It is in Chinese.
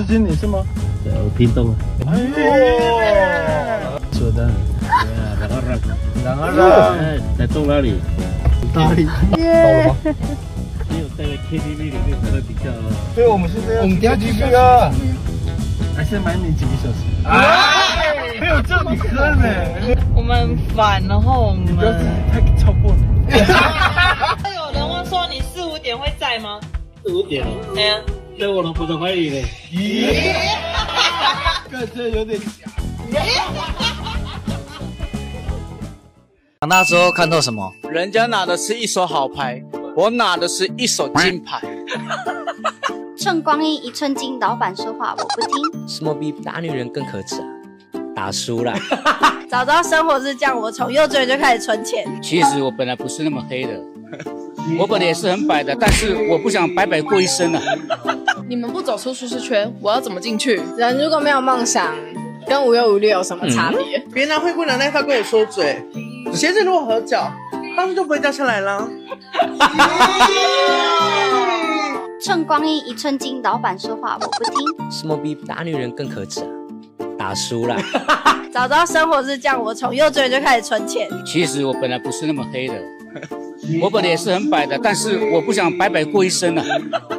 是你是吗？ 对，我屏东啊。 哎呦，说的。 然后呢？哎，在东哪里？ 哪里？到了吗？ 只有在 KTV 里面才会比较。 对，我们现在要去 KTV 啊。还是买你几个小时？哎，没有叫你喝呢。 我们反，然后我们太超过了。 有人问说你4、5点会在吗 4、5点了。 哎呀， 在我都不受欢迎呢。 咦，这有点假。 长大之后看到什么？ 人家拿的是一手好牌，我拿的是一手金牌。 趁光阴一寸金，老板说话我不听。 什么比打女人更可耻啊？打输啦。 早知道生活是这样，我从幼稚园就开始存钱。 其实我本来不是那么黑的，我本来也是很白的，但是我不想白白过一生啊。 你们不走出舒适圈，我要怎么进去？人如果没有梦想，跟无忧无虑有什么差别？ 别拿灰姑娘那套跟我说嘴，鞋子如果合脚，当时就不会掉下来了。 趁光阴一寸金，老板说话我不听。 什么比打女人更可耻啊？打输啦。 早知道生活是这样，我从幼稚园就开始存钱。 其实我本来不是那么黑的，我本来也是很白的，但是我不想白白过一生啊。